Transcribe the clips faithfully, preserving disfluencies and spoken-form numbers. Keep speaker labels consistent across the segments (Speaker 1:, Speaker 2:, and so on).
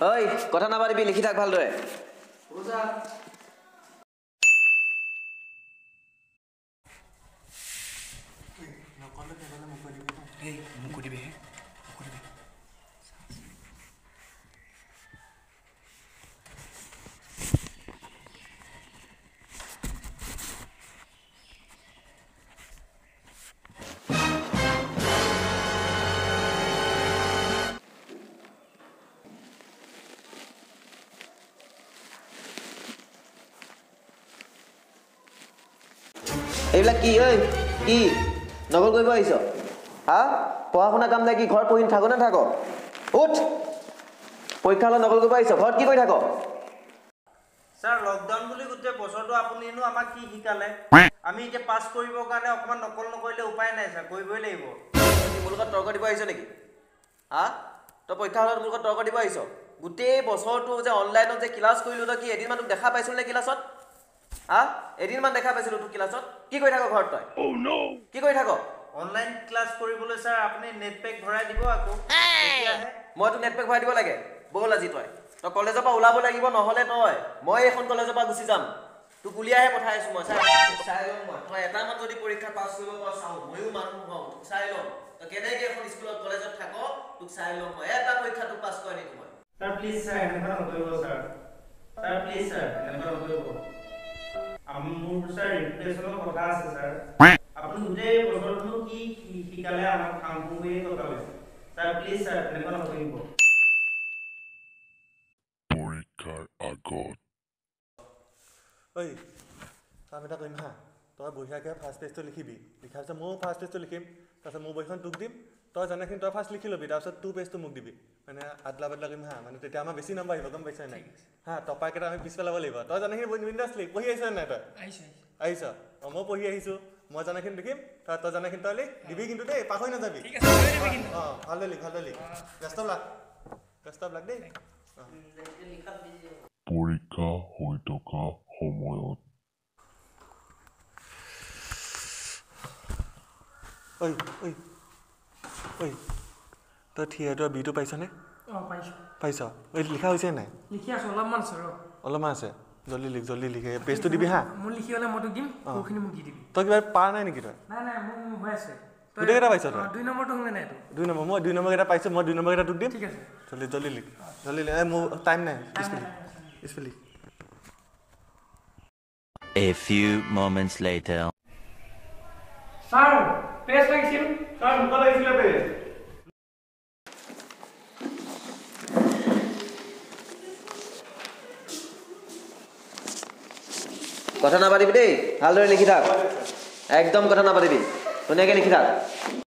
Speaker 1: ঐ কথা নাপাতিবি লিখি থাক ভালদৰে
Speaker 2: বুজা নকল কেবলে মোক দিবি এই মোক দিবি হে মোক দিবি
Speaker 1: এইবিলাক কি ঐ কি নকল কৰিব আহিছ হা পঢ়া শুনা কাম নাই কি ঘৰত পঢ়ি থাকো না থাক উঠ পৰীক্ষা হলে নকল কৰিব আহিছ ঘৰত কি কৰি থাক
Speaker 2: স্যাৰ লকডাউন বুলি গোটেই বছৰটো আপুনিনো আমাক কি শিকালে আমি এতিয়া পাছ কৰিবৰ কাৰণে অকমান নকল নকৰিলে উপায় নাই স্যাৰ কৰিবই লাগিব
Speaker 1: মোৰ লগত তৰ্ক দিব আহিছ নেকি হা তই পৰীক্ষা হলত মোৰ লগত তৰ্ক দিব আহিছ গোটেই বছৰটো যে অনলাইনত যে ক্লাছ কৰিলো তই কি এদিন মানুহ দেখা পাইছিল নে ক্লাছত হা এদিন মান দেখা পাইছিলো তোৰ ক্লাছত কি কৰি থাক ঘৰত তই ও নো কি কৰি থাক
Speaker 2: অনলাইন ক্লাছ কৰিবলৈ স্যাৰ আপুনি নেট পেক ভৰাই দিব আকৌ তেতিয়াহে
Speaker 1: মই তো নেট পেক ভৰাই দিব লাগে বল আজি তই তই কলেজৰ পৰা ওলাব লাগিব নহলে তই মই এখন কলেজৰ পৰা গুচি যাম তোক উলিয়াহে পঠাই আছো মই চাই চাই লম মই তই এটা মান যদি পৰীক্ষা পাছ কৰিব পাৰ চাও মইও মানুহ হওঁ তোক চাই লম তই কেনেকে এখন স্কুলত কলেজত থাক তোক চাই লম মই এটা পৰীক্ষা তোক পাছ কৰা নিদিম মই
Speaker 2: স্যাৰ প্লিজ স্যাৰ এনেকুৱা নকৰিব স্যাৰ স্যাৰ প্লিজ স্যাৰ এনেকুৱা নকৰিব আমি মোৰ স্যাৰ ৰিপ্লেচনৰ কথা আছে স্যাৰ আপুনি গোটেই বছৰটো কি শিকালে আমাক কাম কৰিয়ে কথা কৈছে স্যাৰ প্লিজ স্যাৰ এনেকুৱা নকৰিব
Speaker 3: পৰীক্ষাৰ আগত
Speaker 4: ঐ কাম এটা কৰিম হা তই বঢ়িয়াকৈ ফাৰ্ষ্ট পেজটো লিখিবি লিখাৰ পিছত ময়ো ফাৰ্ষ্ট পেজটো লিখিম তাৰপিছত মোৰ বহীখন তোক দিম তই জানাখিনি তই ফাৰ্ষ্ট লিখি ল'বি তাৰপিছত টু পেজটো মোক দিবি মানে আদলা বাদলা কৰিম হা মানে তেতিয়া আমাৰ বেছি নম্বৰ আহিব গম পাইছ নাই হা টপাৰকেইটা আমি পিছ পেলাব লাগিব তই জানাখিনি বিন্দাছ লিখ পঢ়ি আহিছ নাই তই আহিছ অঁ মই পঢ়ি আহিছোঁ মই জানাখিনি লিখিম তই তই জানাখিনি তই লিখ দিবি কিন্তু দেই পাহৰি নাযাবি অঁ ভালদৰে লিখ ভালদৰে লিখ ব্যস্ত লাগ ব্যস্ত লাগ দেই
Speaker 3: পৰীক্ষা হৈ থকা সময়ত
Speaker 4: ঐ ঐ ঐ তই থিয়েটাৰ বিটো পাইছনে
Speaker 5: অঁ পাইছোঁ
Speaker 4: পাইছ ঐ লিখা হৈছে নাই
Speaker 5: লিখি আছোঁ অলপমান আছে ৰ
Speaker 4: অলপমান আছে জল্দি লিখ জল্দি লিখে পেজটো দিবি হা
Speaker 5: মোৰ লিখি হ'লে মই তোক দিম সৰুখিনি মোক দি দিবি
Speaker 4: তই কিবা পাৰ নাই নেকি তই
Speaker 5: নাই নাই মোৰ হৈ আছে
Speaker 4: গোটেইকেইটা পাইছ তই
Speaker 5: দুই নম্বৰটো শুনে নাই তোৰ
Speaker 4: দুই নম্বৰ মই দুই নম্বৰকেইটা পাইছোঁ মই দুই নম্বৰকেইটা তোক দিম
Speaker 5: ঠিক আছে
Speaker 4: জল্দি জল্দি লিখ জল্দি লিখ এই মোৰ টাইম নাই স্পেলি স্পেলি
Speaker 6: A few moments later.
Speaker 5: Sir page লাগিছিল
Speaker 4: ছাৰ মোক লাগিছিলে পেজ
Speaker 1: কথা নাপাতিবি দেই ভালদৰে লিখি থাক একদম কথা নাপাতিবি ধুনীয়াকৈ লিখি থাক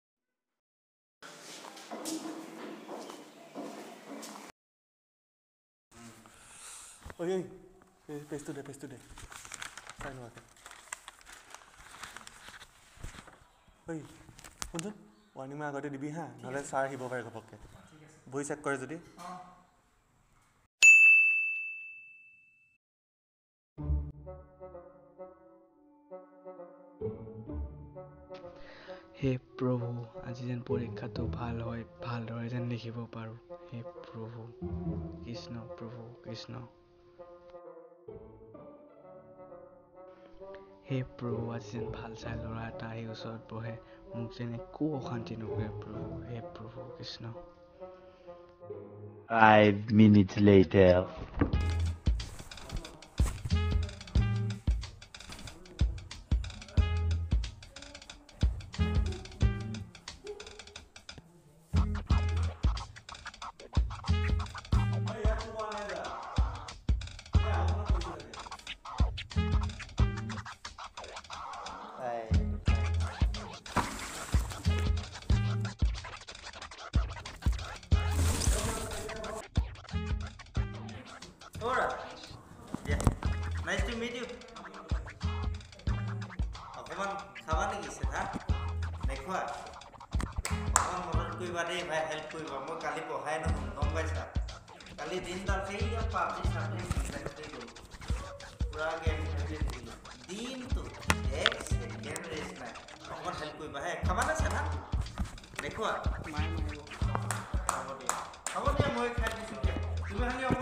Speaker 4: ঐ ঐ পেজটো দে পেজটো দে চাই নোৱাকে ঐ শুনচোন ৱাৰ্ণিং মই আগতে দিবি হা নহ'লে ছাৰ আহিব পাৰে ঘপককৈ বহি চেক কৰে যদি
Speaker 7: হে প্ৰভু আজি যেন পৰীক্ষাটো ভাল হয় ভালদৰে যেন লিখিব পাৰোঁ হে প্ৰভু কৃষ্ণ প্ৰভু কৃষ্ণ হে প্ৰভু আজি যেন ভাল চাই ল'ৰা এটা আহি ওচৰত বহে মোক যেন একো অশান্তি নকৰে প্ৰভু হে প্ৰভু Krishna
Speaker 6: Five minutes later.
Speaker 2: Alright. Yeah. Nice to meet you. অকমান খাবা নেকি হা দেখুৱা অকমান মদত কৰিবা দেই ভাই হেল্প কৰিবা মই কালি পঢ়াই নহ'ম গম পাইছা কালি দিনডাল সেই পাবজি চাবজি পুৰা গেম খেলি থাকিলোঁ দিনটো এক ছেকেণ্ড ৰেষ্ট নাই অকমান হেল্প কৰিবা হে খাবা না চানা দেখুৱা হ'ব দিয়া হ'ব দিয়া মই খাই দিছোঁ দিয়া তুমি খালি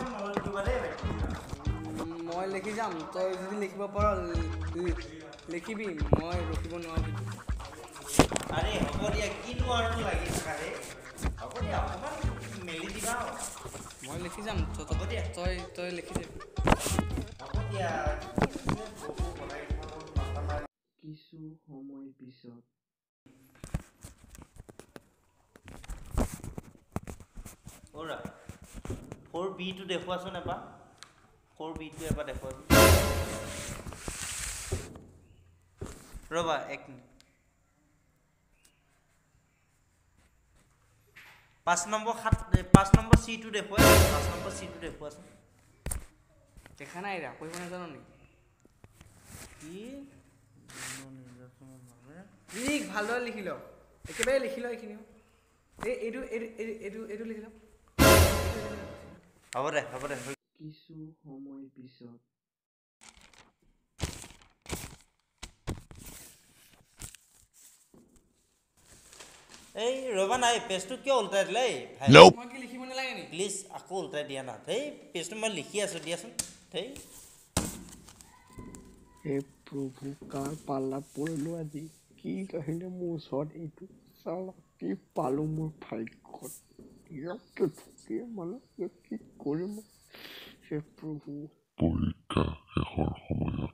Speaker 7: লিখি যাম তই যদি লিখিব পাৰ লিখিবি মই ৰখিব নোৱাৰো
Speaker 2: আৰে হ'ব দিয়া কিনো আৰু লাগি থাকা ৰে হ'ব দিয়া অকণমান মেলি দিবা
Speaker 7: মই লিখি যাম হ'ব দিয়া তই তই লিখি যাবি
Speaker 2: হ'ব দিয়া
Speaker 7: কিছু সময় পিছত
Speaker 2: ওৰা ফ'ৰ বিটো দেখুৱাচোন এবাৰ ফ'ৰ বিটো এবাৰ দেখুৱাচোন ৰ'বা এক মিনিট পাঁচ নম্বৰ সাত পাঁচ নম্বৰ চিটো দেখুৱাই পাঁচ নম্বৰ চিটো দেখুৱাচোন
Speaker 7: দেখা নাই ৰা কৰিব নাজানো নেকি
Speaker 2: কি
Speaker 7: লিখ ভালদৰে লিখি ল একেবাৰে লিখি ল এইখিনিও এই এইটো এইটো এইটো এইটো লিখি ল
Speaker 2: হ'ব দে হ'ব দে
Speaker 7: কিছু সময় পিছত
Speaker 2: এই ৰ'বা নাই পেজটো কিয় ওলটাই দিলে ভাই
Speaker 7: মই কি লিখিব নালাগে নেকি
Speaker 2: প্লিজ আকৌ ওলটাই দিয়া না সেই পেজটো মই লিখি আছোঁ দিয়াচোন সেই
Speaker 8: হে প্ৰভু কাৰ পাল্লাত পৰিলোঁ আজি কি কাহিনী মোৰ ওচৰত এইটো চালা কি পালোঁ মোৰ ভাগ্যত ইয়াকে ঠকিয়ে মানে কি কৰিম হে প্ৰভু
Speaker 3: পৰীক্ষা শেষৰ সময়ত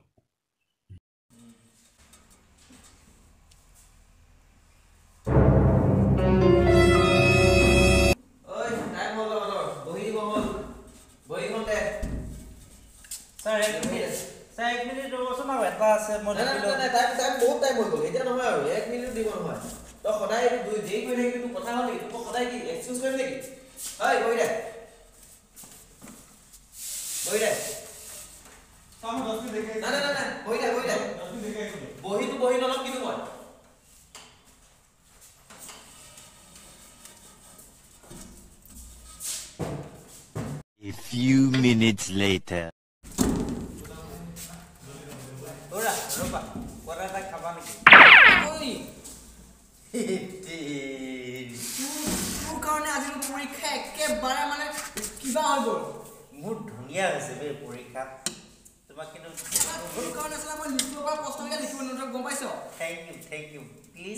Speaker 1: ঐ টাইম হ'ল আমাদের বহি দিব হ'ল বহিখন দে
Speaker 2: ছাৰ এক মিনিট ছাৰ এক মিনিট ৰ'বচোন আৰু এটা আছে মই
Speaker 1: নাই নাই নাই টাইম টাইম বহুত টাইম হৈ গ'ল এতিয়া নহয় আৰু এক মিনিট দিব নহয় তই সদায় এইটো দুই দেৰি কৰি থাকিবি তোৰ কথা হ'ল নেকি তোক সদায় কি এক্সকিউজ কৰিম নেকি হয় বহি দে বহি দে নাই নাই নাই নাই বহি দে বহি দে বহিটো বহি নলম কিন্তু মই
Speaker 6: A few minutes later.
Speaker 2: ওৰা ৰ'বা পঢ়া এটা খাবা নেকি
Speaker 7: তোৰ কাৰণে আজি পৰীক্ষা একেবাৰে মানে কিবা হৈ গ'ল
Speaker 2: মোৰ ধুনীয়া হৈছে বে পৰীক্ষা তোমাক কিন্তু
Speaker 7: তোৰ কাৰণে আছিলে মই লিখিব পৰা প্ৰশ্নকেইটা লিখিব নোৱাৰো গম পাইছ
Speaker 2: thank you thank you please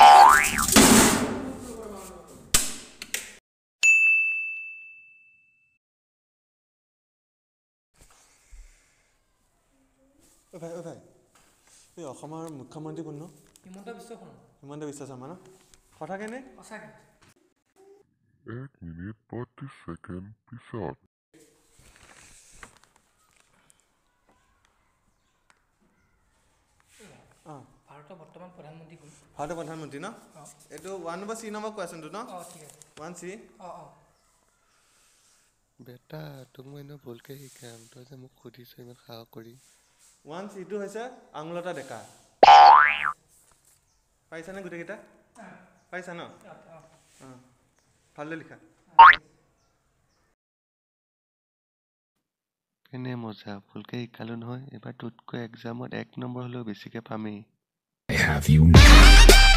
Speaker 4: ঐ ভাই ঐ ভাই এই অসমৰ মুখ্যমন্ত্ৰী কোন ন
Speaker 5: হিমন্ত বিশ্ব শৰ্মা
Speaker 4: হিমন্ত বিশ্ব শৰ্মা ন কথা কেনে
Speaker 5: সঁচাকৈ
Speaker 3: এক মিনিট পঁয়ত্ৰিছ ছেকেণ্ড পিছত
Speaker 4: অঁ
Speaker 5: ভাৰতৰ বৰ্তমান প্ৰধানমন্ত্ৰী কোন
Speaker 4: ভাৰতৰ প্ৰধানমন্ত্ৰী ন এইটো ওৱান নম্বৰ চি নম্বৰ কুৱেশ্যনটো ন
Speaker 5: অঁ ঠিক আছে
Speaker 4: ওৱান চি
Speaker 5: অঁ অঁ
Speaker 8: বেটা তোক মই এনেও ভুলকৈ শিকাম তই যে মোক সুধিছ ইমান সাহস কৰি
Speaker 4: ওৱান চিটো হৈছে আঙুলতা ডেকা পাইছানে গোটেইকেইটা পাইছা ন অঁ ভালদৰে লিখা
Speaker 8: এনে মজা ভুলকৈ শিকালোঁ নহয় এইবাৰ তোতকৈ এক্সামত এক নম্বৰ হ'লেও বেছিকৈ পামেই
Speaker 9: I have you now.